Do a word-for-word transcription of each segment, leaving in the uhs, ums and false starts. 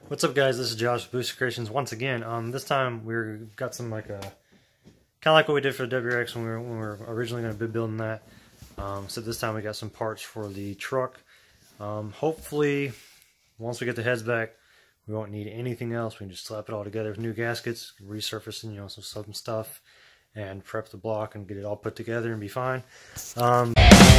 What's up, guys? This is Josh with Booster Creations once again. Um, this time we've got some like a kind of like what we did for the W R X when we were, when we were originally going to be building that. Um, so this time we got some parts for the truck. Um, hopefully, once we get the heads back, we won't need anything else. We can just slap it all together with new gaskets, resurfacing, you know, some some stuff, and prep the block and get it all put together and be fine. Um,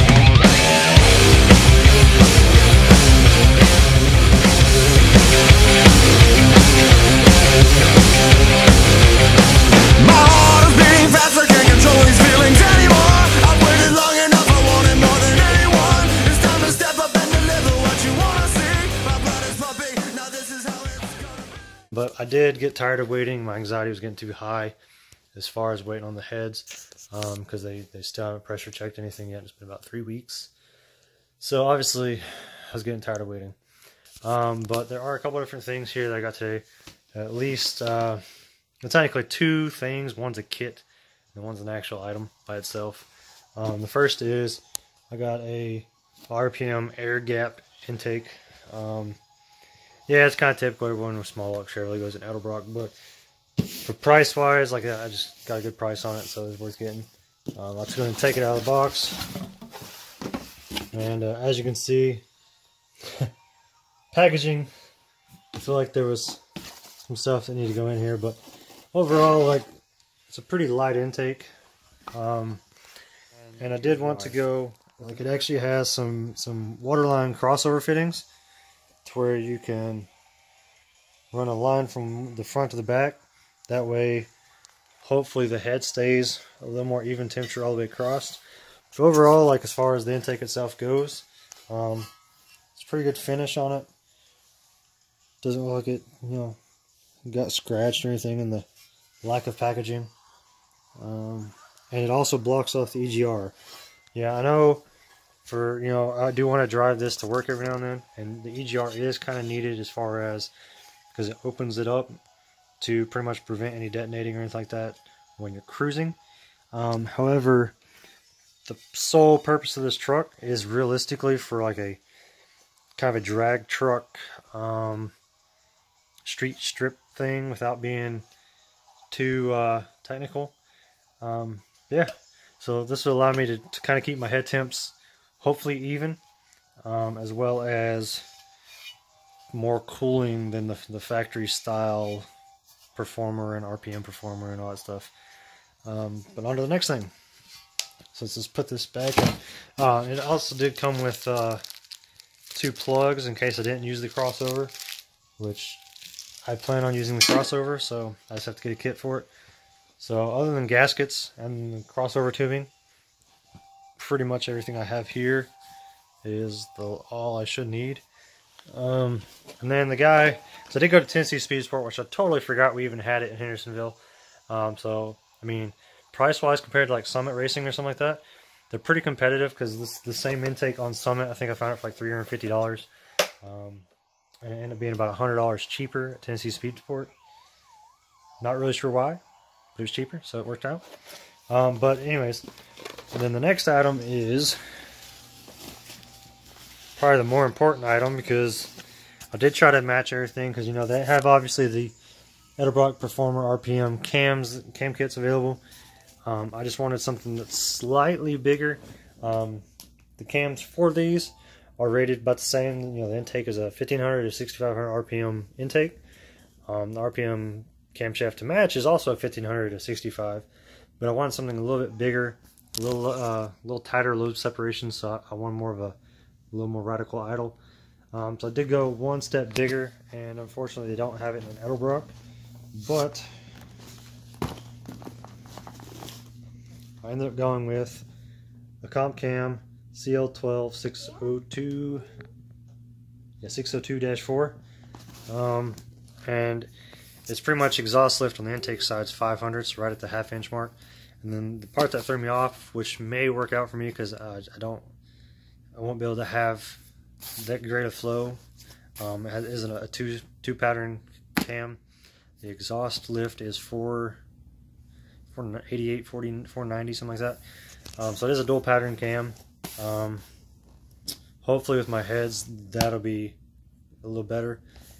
But I did get tired of waiting. My anxiety was getting too high as far as waiting on the heads, because um, they, they still haven't pressure checked anything yet. It's been about three weeks. So obviously I was getting tired of waiting. Um, but there are a couple of different things here that I got today. At least, uh, it's technically two things. One's a kit and one's an actual item by itself. Um, the first is I got a R P M air gap intake. Um, Yeah, it's kind of typical. Everyone with small luck Chevrolet goes in Edelbrock, but for price wise, like I just got a good price on it, so it's worth getting. Um, let's go ahead and take it out of the box. And uh, as you can see, packaging, I feel like there was some stuff that needed to go in here, but overall, like, it's a pretty light intake. Um, and I did want to go, like, it actually has some some waterline crossover fittings, to where you can run a line from the front to the back. That way, hopefully the head stays a little more even temperature all the way across. So overall, like as far as the intake itself goes, um, it's a pretty good finish on it. Doesn't look like it, you know, got scratched or anything in the lack of packaging. Um, and it also blocks off the E G R. Yeah, I know. For, you know, I do want to drive this to work every now and then, and the E G R is kind of needed as far as, because it opens it up to pretty much prevent any detonating or anything like that when you're cruising. Um, however, the sole purpose of this truck is realistically for like a kind of a drag truck, um, street strip thing without being too uh, technical. Um, yeah, so this will allow me to, to kind of keep my head temps hopefully even, um, as well as more cooling than the, the factory style performer and R P M performer and all that stuff. Um, but on to the next thing. So let's just put this back in. Uh, it also did come with uh, two plugs in case I didn't use the crossover, which I plan on using the crossover, so I just have to get a kit for it. So other than gaskets and the crossover tubing, pretty much everything I have here is the all I should need. Um, and then the guy, so I did go to Tennessee Speed Sport, which I totally forgot we even had it in Hendersonville. Um, so I mean, price wise compared to like Summit Racing or something like that, they're pretty competitive, because this the same intake on Summit, I think I found it for like three hundred fifty dollars, um, and it ended up being about a hundred dollars cheaper at Tennessee Speed Sport. Not really sure why, but it was cheaper, so it worked out. Um, but anyways. And then the next item is probably the more important item, because I did try to match everything, because you know they have obviously the Edelbrock Performer R P M cams, cam kits available. Um, I just wanted something that's slightly bigger. Um, the cams for these are rated about the same. You know, the intake is a fifteen hundred to sixty-five hundred R P M intake. Um, the R P M camshaft to match is also a fifteen hundred to sixty-five, but I wanted something a little bit bigger. A little, uh, little tighter load separation, so I want more of a, a little more radical idle. Um, so I did go one step bigger, and unfortunately they don't have it in an Edelbrock. But I ended up going with a Comp Cam C L twelve six oh two, yeah, six oh two dash four, um, and it's pretty much exhaust lift on the intake side is five hundred, so right at the half inch mark. And then the part that threw me off, which may work out for me, because uh, I don't, I won't be able to have that great of flow. Um, it has, isn't a two two pattern cam. The exhaust lift is four, four eighty-eight, forty, four ninety, something like that. Um, so it is a dual pattern cam. Um, hopefully with my heads that'll be a little better.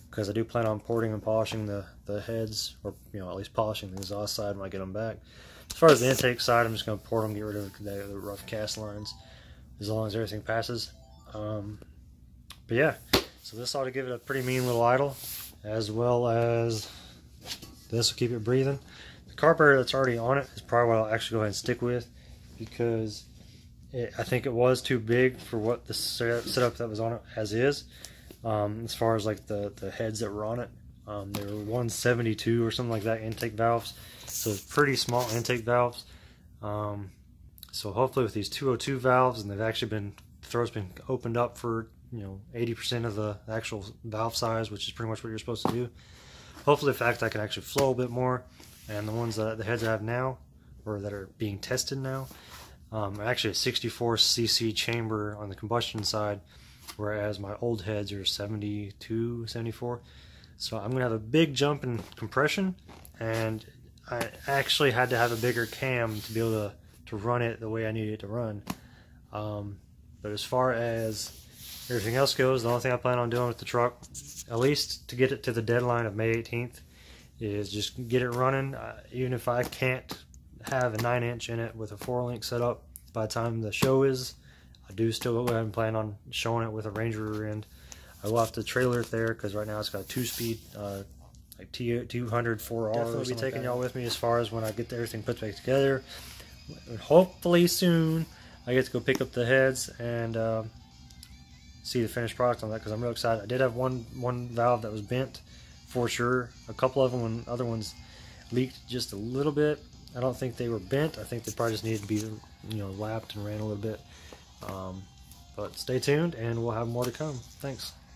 because I do plan on porting and polishing the, the heads, or you know, at least polishing the exhaust side when I get them back. As far as the intake side, I'm just going to port them, get rid of the, the rough cast lines, as long as everything passes. Um, but yeah, so this ought to give it a pretty mean little idle, as well as this will keep it breathing. The carburetor that's already on it is probably what I'll actually go ahead and stick with, because it, I think it was too big for what the setup that was on it as is. Um, as far as like the, the heads that were on it, um, they were one seventy-two or something like that, intake valves. So it's pretty small intake valves. Um, so hopefully with these two oh two valves, and they've actually been, the throat's been opened up for, you know, eighty percent of the actual valve size, which is pretty much what you're supposed to do. Hopefully the fact that I can actually flow a bit more, and the ones that the heads I have now, or that are being tested now, um, are actually a sixty-four c c chamber on the combustion side, whereas my old heads are seventy-two, seventy-four. So I'm gonna have a big jump in compression, and I actually had to have a bigger cam to be able to, to run it the way I needed it to run. Um, but as far as everything else goes, the only thing I plan on doing with the truck, at least to get it to the deadline of May eighteenth, is just get it running. Uh, even if I can't have a nine inch in it with a four link setup by the time the show is, I do still go ahead and plan on showing it with a Ranger rear end. I will have to trailer it there because right now it's got a two speed, uh, like T two hundred four R. Definitely be taking y'all with me as far as when I get everything put back together. And hopefully soon I get to go pick up the heads and uh, see the finished product on that, because I'm real excited. I did have one one valve that was bent for sure. A couple of them, when other ones leaked just a little bit. I don't think they were bent. I think they probably just needed to be, you know, lapped and ran a little bit. Um, but stay tuned, and we'll have more to come. Thanks.